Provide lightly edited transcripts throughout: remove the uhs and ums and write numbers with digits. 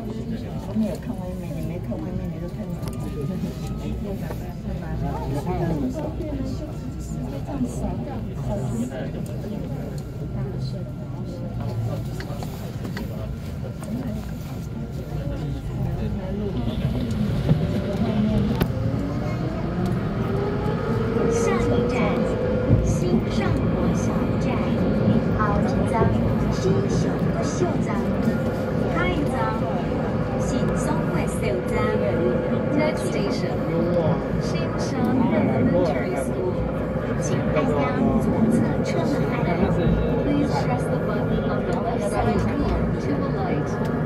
我没有看外面，你没看外面，你就看里下一站，新上国小站，后一站新上国小站，下一站新松国小站。Next station， 新上 Elementary School。请按压左侧车门按钮。Please press the button on the left side door to the light.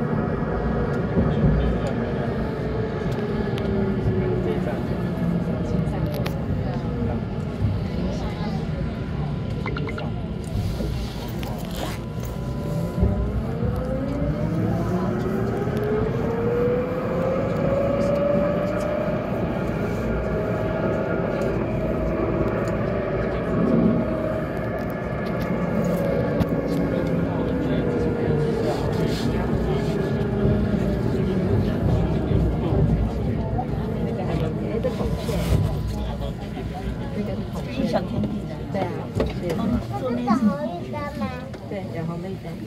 小天地的， 对啊，对。 做那红绿灯吗？ 对，有红绿灯。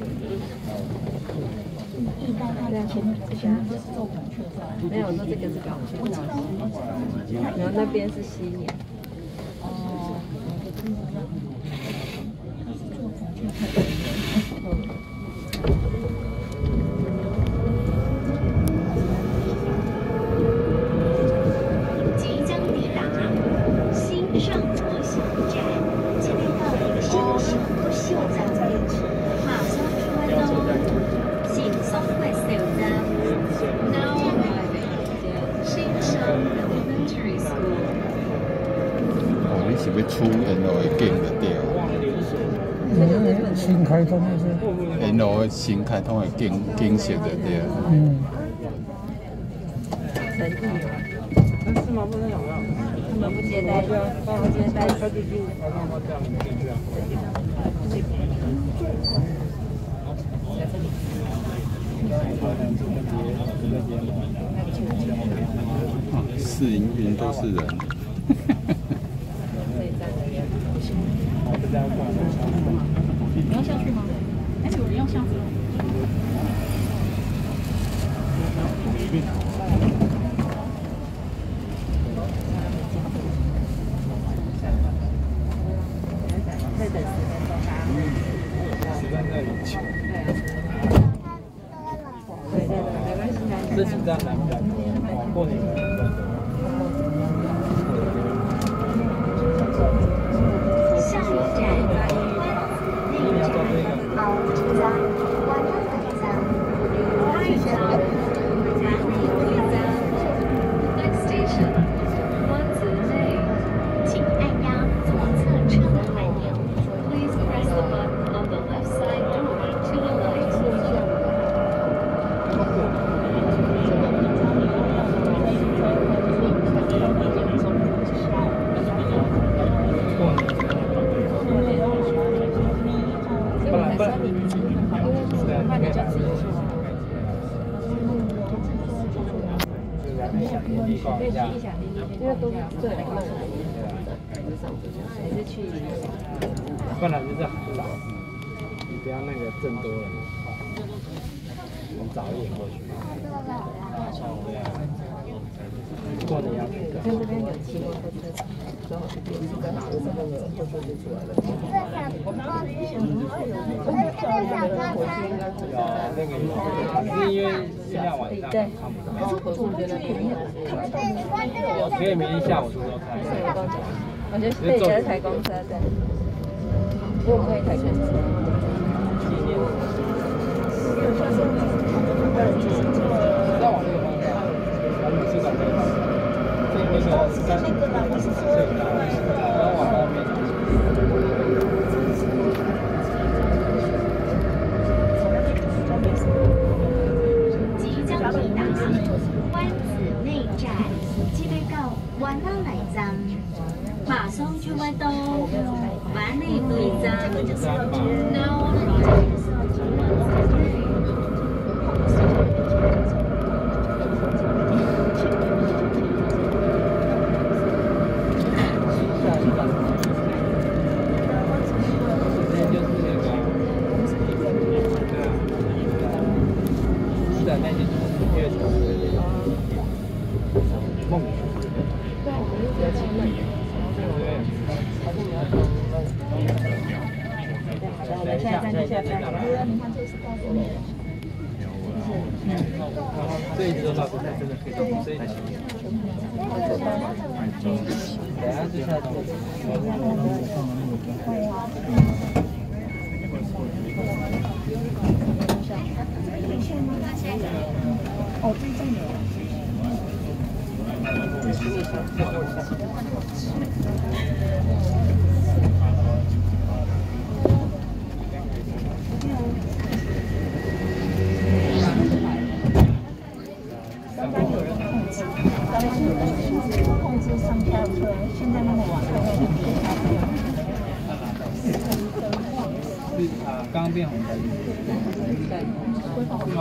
一般它前面都是做孔雀的， 没有，我说这个是孔雀造型，然后那边是犀鸟。 哦，它是做孔雀。 即将抵达新上国小站，前面到新上国小站，马上出发到新松国小站。Now arriving 新上 Elementary School。 哦，你是要出沿路的景就对了。 新开通的是。 沿路新开通的景色就对了。 诚意有。是吗？不能有啊。他们不接待，不接待。 试营运都是人。 你要下去吗？而且有人要下去。 再等10分钟吧。 时间在里求。 对对对，没关系， 这几站难比较多，过年。 下一站，内站，后一站，湾仔站，下一站，嘉内站。Next station， 湾子内，请按压左侧车门按钮。Please press the button on the left side door to the light. 因为都是最好的，还是去一下。 不然就是很早，你不要那个挣多了，我们早一点过去。过年要去的。 看这边有骑摩托车，然后这边是在哪？这边有货车就出来了。 那个是因为现在晚上看不到。 然后可是我觉得便宜。 可以明天下午出头开。 我觉得可以在台公车对。因为我们可以台公车。 再往那个方向，我们是往这个方向。那个是在那个啦，我是说，然后往后面。 即将抵达湾子内站，记得到湾仔内站，马上就会到湾内对站。Now arriving 的那些乐团，梦曲。 对，我们就觉得前面。 我们现在站就下站了。你看这是告诉你。 这一支的话，不太真的可以到这一台前面。等下就下到。 哦，最近有。控制上下车，现在那个网络会点开不了。 刚刚变红的。是吗？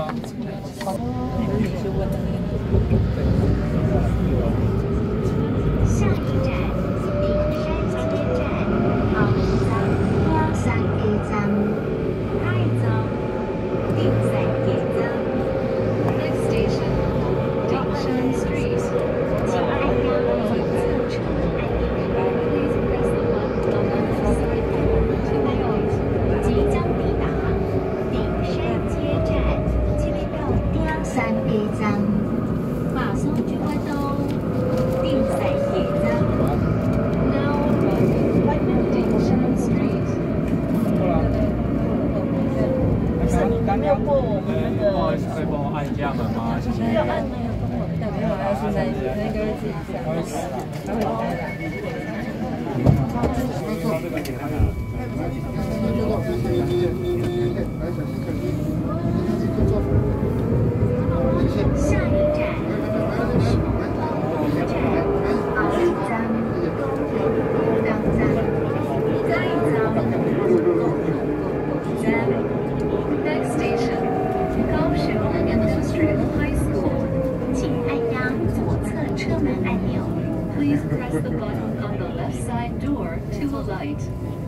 下一站，顶山街站，好站，幺三一站，太站，顶山街站。Next station, Dingshan Street. 请按右侧车门按钮。Please press the button on the left side door to the right. 即将抵达顶山街站，请到顶山街站。马上就会到顶山街站。Now arriving Dingshan Street. 是你刚刚过我们那个，不好意思，可以帮我按一下门吗？谢谢。 要按那个动作，但没有，要是那个自己下。 不好意思。 他会开的。 下一站，高雄火车站，奥站，高雄港站，下一站，Next station, 高雄 Industrial High School. 请按压左侧车门按钮。Please press the button on the left side door to alight.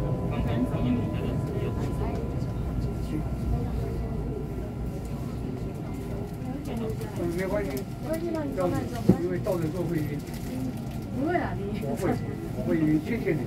没关系，因为到人之后会晕。不会啊，我会晕，谢谢你，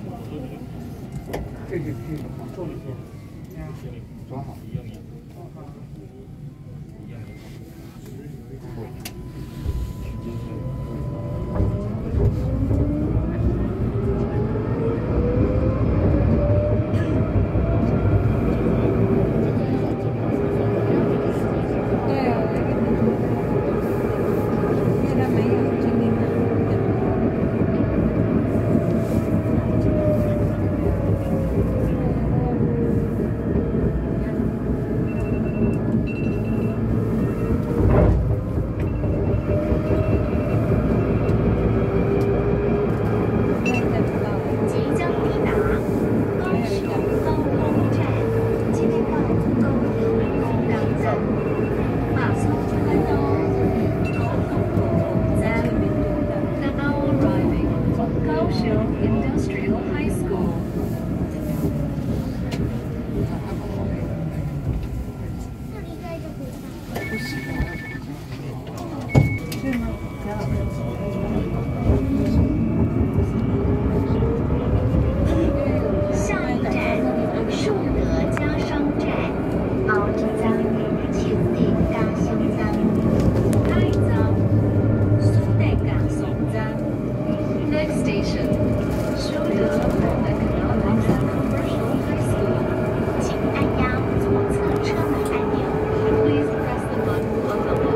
谢谢，坐着坐，装好。Industrial High School. 下一站，树德家商站，后一站，树德家商站，下一站，树德家商站。Next station, 树德 Economics and Commercial High School. 请按压左侧车门按钮。Please press the button on the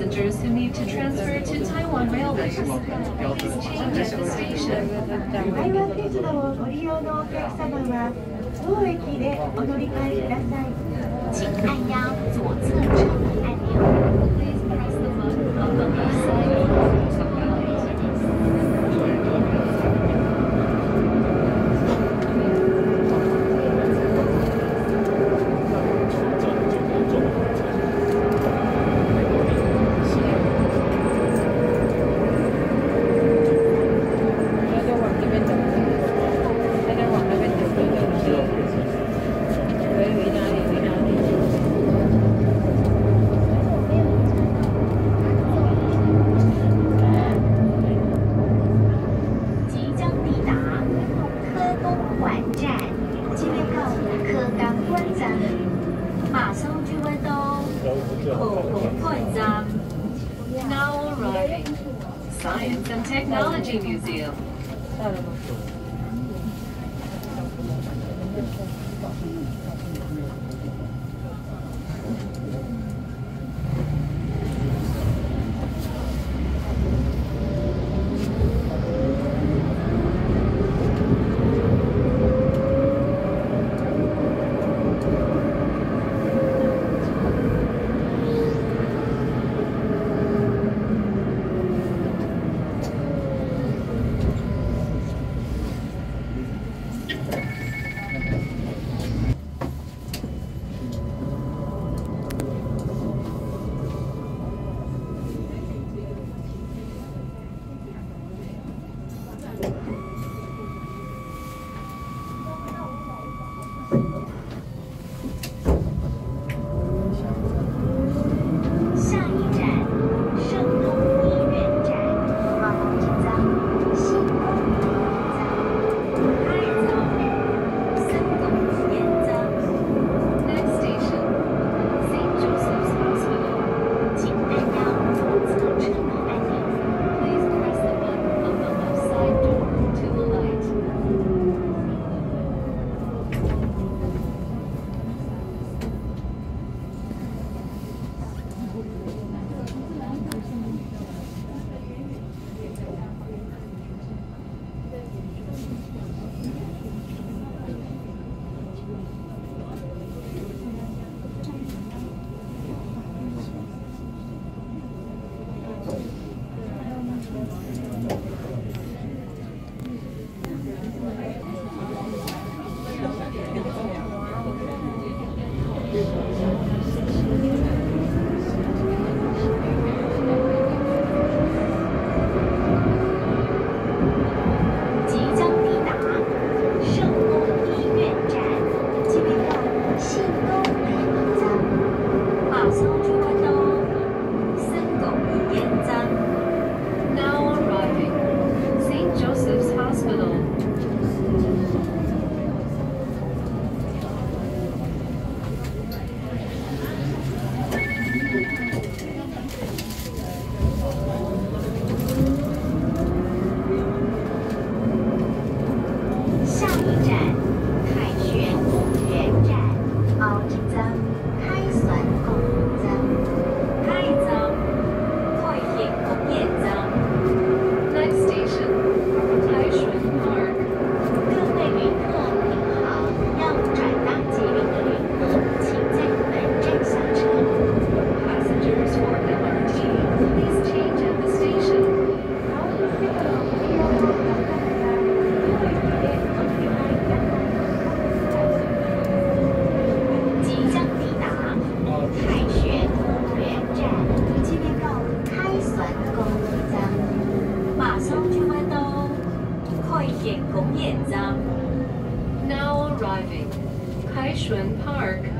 passengers who need to transfer to Taiwan Railways, please change at the station. 台湾鉄道をご利用のお客様は当駅でお乗り換えください。请按压左侧车门按钮。 Please press the button on the left side. 即将抵达科公馆站，这边到科公馆站，马上就会到科公馆站。 Now arriving. Science and Technology Museum. 到了吗？ 下一站，圣东医院站，往这站，新公园站，下一站，圣东医院站。 Next station, St. Joseph's Hospital. 请按压左侧车门按钮。 Please press the button on the left side door to alight. 即将抵达圣公医院站，这边到信公联络站，马上就会到圣公医院站。 Now arriving, St. Joseph's Hospital. 下一站，凯旋公园站，后一站，凯旋公园站。 下一站，开田工业站。Next station, Taishan Park. 各位旅客您好，要转搭捷运的旅客，请在本站下车。 Passengers for MRT, please change at the station. 即将抵达凯旋公园站，这边到凯旋公园站，马上就会到开田工业站。 Now arriving, Kaishuan Park.